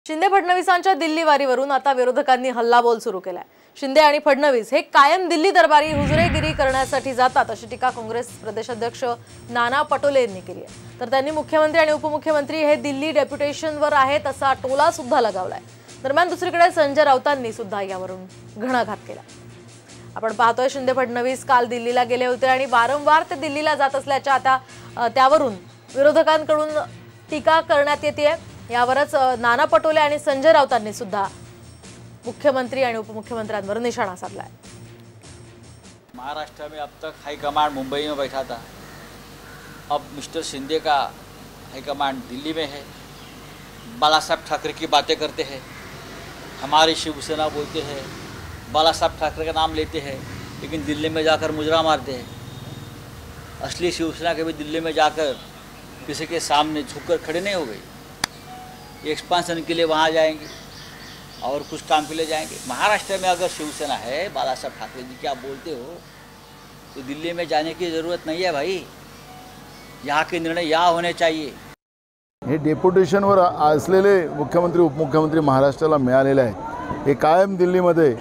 शिंदे फडणवीसांच्या दिल्ली वारीवरून आता विरोधकांनी हल्लाबोल सुरू केलाय। शिंदे आणि फडणवीस हे कायम दिल्ली दरबारी हुजरेगिरी करण्यासाठी जातात अशी टीका काँग्रेस प्रदेशाध्यक्ष नाना पटोले यांनी केली आहे। तर त्यांनी मुख्यमंत्री आणि उपमुख्यमंत्री हे दिल्ली डेप्युटेशनवर आहेत असा टोला सुद्धा लगावलाय। दरम्यान दुसरीकडे संजय राऊतांनी सुद्धा यावरून घणाघात केला। आपण पाहतोय शिंदे फडणवीस काल दिल्लीला गेले होते आणि वारंवार ते दिल्लीला जात असल्याच्या आता त्यावरून विरोधकांकडून टीका करण्यात येते। यावरच नाना पटोले आणि संजय राऊतांनी सुद्धा मुख्यमंत्री और उपमुख्यमंत्र्यांवर निशाना साधला है। महाराष्ट्र में अब तक हाईकमांड मुंबई में बैठा था, अब मिस्टर शिंदे का हाईकमांड दिल्ली में है। बाला साहब ठाकरे की बातें करते हैं, हमारी शिवसेना बोलते हैं, बाला साहब ठाकरे का नाम लेते हैं, लेकिन दिल्ली में जाकर मुजरा मारते हैं। असली शिवसेना कभी दिल्ली में जाकर किसी के सामने झुककर खड़े नहीं हो गई। एक्सपांसन के लिए वहाँ जाएंगे और कुछ काम के लिए जाएंगे। महाराष्ट्र में अगर शिवसेना है, बाला साहब ठाकरे जी क्या बोलते हो, तो दिल्ली में जाने की ज़रूरत नहीं है भाई। यहाँ के निर्णय यहाँ होने चाहिए। हे डेप्युटेशनवर असलेले मुख्यमंत्री उपमुख्यमंत्री महाराष्ट्राला मिळालेले आहे। हे कायम दिल्लीमध्ये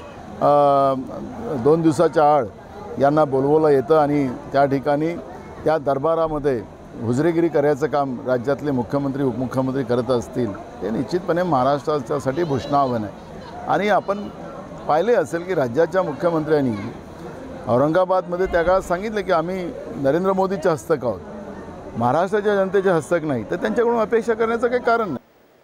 2 दिवसाच्या आड यांना बोलवलं येतं आणि त्या ठिकाणी त्या दरबारामध्ये हुजरेगिरी करायचं काम राज्यातले मुख्यमंत्री उपमुख्यमंत्री करत असतील हे निश्चितपणे महाराष्ट्रासाठी भूषणावह आहे। आणि आपण पाहिले असेल की राज्याच्या मुख्यमंत्र्यांनी औरंगाबादमध्ये त्या काळात सांगितलं की आम्ही नरेंद्र मोदीचे हस्तक आहोत, महाराष्ट्राच्या जनतेचे हस्तक नाही, तर त्यांच्याकडून अपेक्षा करण्याचं काही कारण नाही।